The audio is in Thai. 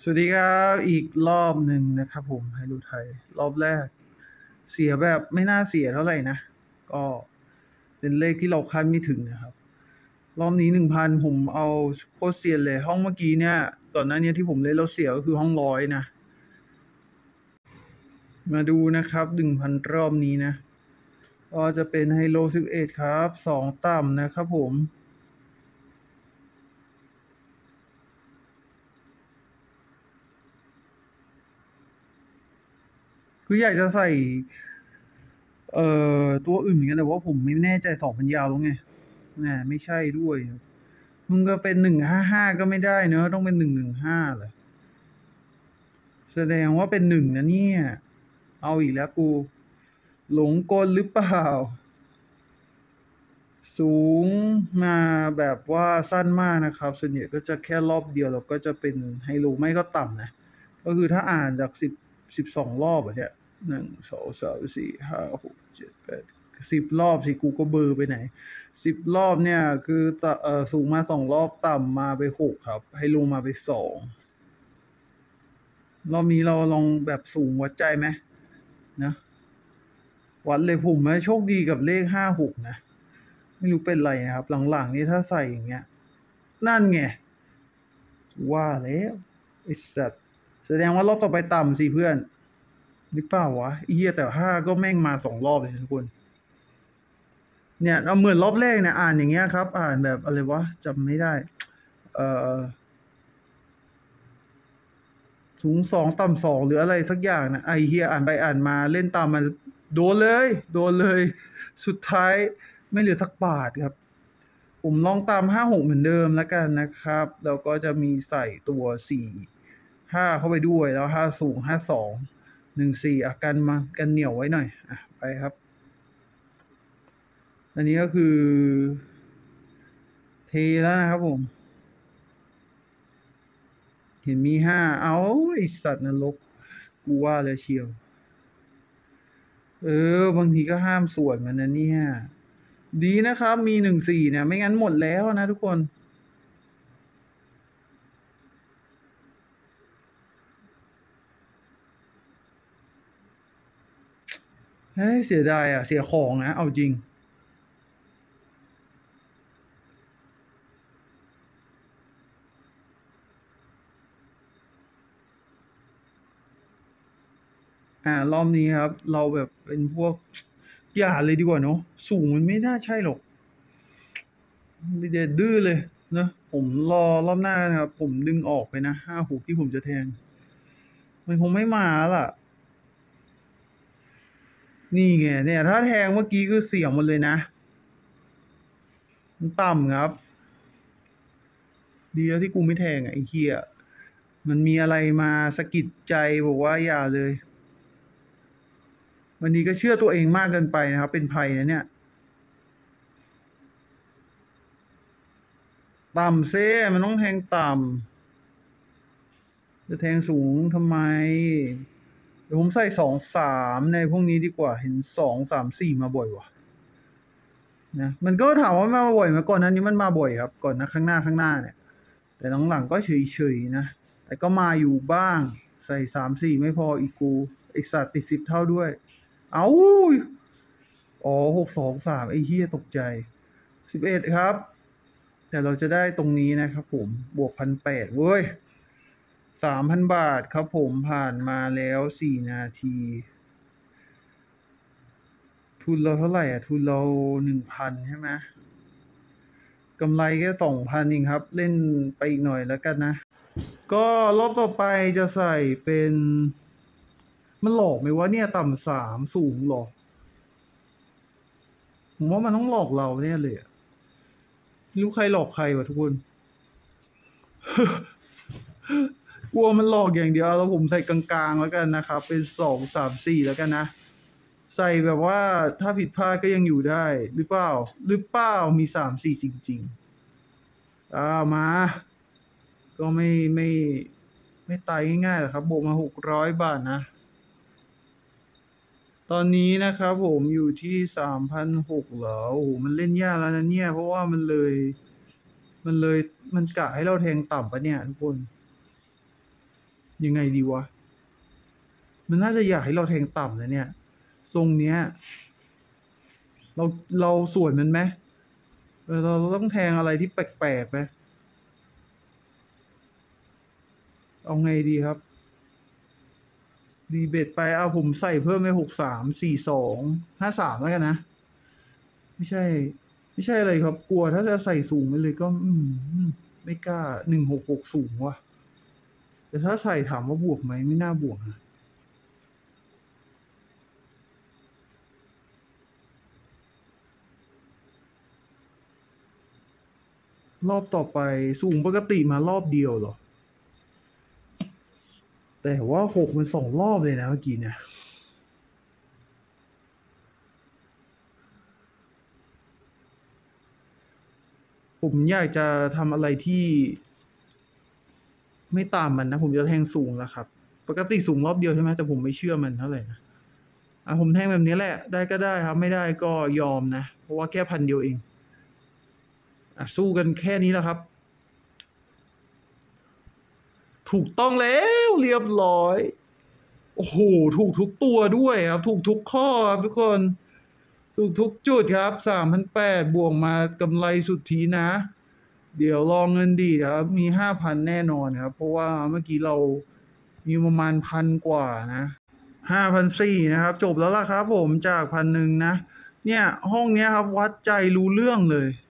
สวัสดีครับอีกรอบหนึ่งนะครับผมให้ดูไทยรอบแรกเสียแบบไม่น่าเสียเท่าไหร่นะก็เป็นเลขที่เราคาดไม่ถึงนะครับรอบนี้1,000ผมเอาโคตรเซียนเลยห้องเมื่อกี้เนี่ยก่อนหน้านี้ที่ผมเล่นแล้วเสียก็คือห้องร้อยนะมาดูนะครับ1,000รอบนี้นะก็จะเป็นไฮโล11ครับ2ต่ำนะครับผมคืออยากจะใส่ตัวอื่นเหมือนกันแต่ว่าผมไม่แน่ใจ2,000ยาวแล้วไงน่ไม่ใช่ด้วย มึงก็เป็น155ก็ไม่ได้เนอะต้องเป็น115เหรอแสดงว่าเป็น1นะเนี่ยเอาอีกแล้วกูหลงกลหรือเปล่าสูงมาแบบว่าสั้นมากนะครับส่วนใหญ่ก็จะแค่รอบเดียวแล้วก็จะเป็นไฮโลไม่ก็ต่ำนะก็คือถ้าอ่านจาก12 รอบอะเนี่ย1 2 3 4 5 6 7 8 10 รอบสิกูก็เบอร์ไปไหน10 รอบเนี่ยคือสูงมา2 รอบต่ำมาไป6ครับไฮโลมาไป2 รอบนี้เราลองแบบสูงวัดใจไหมนะวัดเลยผมนะโชคดีกับเลข56นะไม่รู้เป็นไรนะครับหลังๆนี่ถ้าใส่อย่างเงี้ยนั่นไงว่าแล้วไอ้สัตว์แสดงว่ารอบต่อไปต่ำสิเพื่อนหรือเปล่าวะไอ้เหี้ยแต่ห้าก็แม่งมา2 รอบเลยทุกคนเนี่ยเอาเหมือนรอบแรกเนี่ยอ่านอย่างเงี้ยครับอ่านแบบอะไรวะจำไม่ได้เอ่อสูง2 ต่ำ 2หรืออะไรสักอย่างนะไอ้เหี้ยอ่านไปอ่านมาเล่นตามมันโดนเลยโดนเลยสุดท้ายไม่เหลือสักบาทครับ ผมลองตาม56เหมือนเดิมแล้วกันนะครับแล้วก็จะมีใส่ตัว45เข้าไปด้วยแล้ว5สูง5214อ่ะกันมากันเหนียวไว้หน่อยอ่ะไปครับอันนี้ก็คือเทแล้วนะครับผมเห็นมีเอาไอสัตว์นรกกูว่าแล้วเชียวบางทีก็ห้ามสวนมันนะเนี่ยดีนะครับมี14เนี่ยไม่งั้นหมดแล้วนะทุกคนเฮ้ยเสียดายอ่ะเสียของนะเอาจริง รอบนี้ครับเราแบบเป็นพวกอย่าเลยดีกว่าเนาะสูงมันไม่น่าใช่หรอกเด็ดดื้อเลยนะผมรอรอบหน้านะครับผมดึงออกไปนะ56ที่ผมจะแทงมันคงไม่มาล่ะนี่ไงเนี่ยถ้าแทงเมื่อกี้คือเสี่ยงหมดเลยนะมันต่ำครับดีแล้วที่กูไม่แทงอ่ะไอ้เหี้ยมันมีอะไรมาสะกิดใจบอกว่าอย่าเลยวันนี้ก็เชื่อตัวเองมากเกินไปนะครับเป็นภัยนะเนี่ยต่ำเซ่มันต้องแทงต่ำจะแทงสูงทำไม เดี๋ยวผมใส่2 3ในพวกนี้ดีกว่าเห็น2 3 4มาบ่อยว่ะนะมันก็ถามว่ามาบ่อยไหมก่อนหนั้นนี้มันมาบ่อยครับก่อนนะข้างหน้าเนี่ยแต่หลังๆก็เฉยๆนะแต่ก็มาอยู่บ้างใส่3 4ไม่พออีกกูไอสัตว์ติด10 เท่าด้วยเอาอ๋อ6 2 3ไอ้เหี้ยตกใจ11ครับแต่เราจะได้ตรงนี้นะครับผมบวก1,800เว้ย3,000 บาทครับผมผ่านมาแล้ว4 นาที ทุนเราเท่าไหร่อ่ะทุนเรา1,000ใช่ไหมกำไรแค่2,000เองครับเล่นไปอีกหน่อยแล้วกันนะก็รอบต่อไปจะใส่เป็นมันหลอกไหมวะเนี่ยต่ำ3สูงหรอผมว่ามันต้องหลอกเราเนี่ยเลยอะไม่รู้ใครหลอกใครวะทุกคนกลัวมันหลอกอย่างเดียวแล้วผมใส่กลางๆแล้วกันนะครับเป็น2 3 4แล้วกันนะใส่แบบว่าถ้าผิดพลาดก็ยังอยู่ได้หรือเปล่ามี3 4จริงๆมา ก็ไม่ตายง่ายๆหรอกครับบวกมา600 บาทนะตอนนี้นะครับผมอยู่ที่3,600เหรอโอ้โหมันเล่นยากแล้วนะเนี่ยเพราะว่ามันเลยมันกะให้เราแทงต่ำปะเนี่ยทุกคนยังไงดีวะ มันน่าจะอยากให้เราแทงต่ำนะเนี่ย ทรงเนี้ย เราเราสวนมันไหมเราต้องแทงอะไรที่แปลกๆไหมเอาไงดีครับดีเบตไปเอาผมใส่เพิ่มไป63 42 53แล้วกันนะไม่ใช่ ไม่ใช่อะไรครับกลัวถ้าจะใส่สูงไปเลยก็ ไม่กล้า1660ว่ะแต่ถ้าใส่ถามว่าบวกไหมไม่น่าบวกนะรอบต่อไปสูงปกติมารอบเดียวเหรอแต่ว่า6มัน2 รอบเลยนะเมื่อกี้เนี่ยผมอยากจะทำอะไรที่ไม่ตามมันนะผมจะแทงสูงแล้วครับปกติสูงรอบเดียวใช่ไหมแต่ผมไม่เชื่อมันเท่าไหร่นะผมแทงแบบนี้แหละได้ก็ได้ครับไม่ได้ก็ยอมนะเพราะว่าแค่1,000 เดียวเองสู้กันแค่นี้แล้วครับถูกต้องแล้วเรียบร้อยโอ้โหถูกทุกตัวด้วยครับถูกทุกข้อครับทุกคนถูกทุกจุดครับ3,800บวกมากำไรสุทธินะเดี๋ยวลองเงินดีครับมี5,000แน่นอนครับเพราะว่าเมื่อกี้เรามีประมาณ1,000 กว่านะ5,400นะครับจบแล้วล่ะครับผมจาก1,000นะเนี่ยห้องเนี้ยครับวัดใจรู้เรื่องเลย